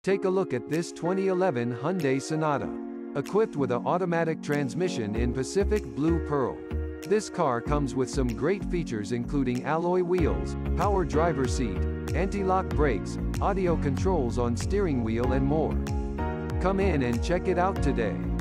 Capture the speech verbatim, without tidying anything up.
Take a look at this twenty eleven Hyundai Sonata. Equipped with an automatic transmission in Pacific Blue Pearl. This car comes with some great features including alloy wheels, power driver seat, anti-lock brakes, audio controls on steering wheel and more. Come in and check it out today.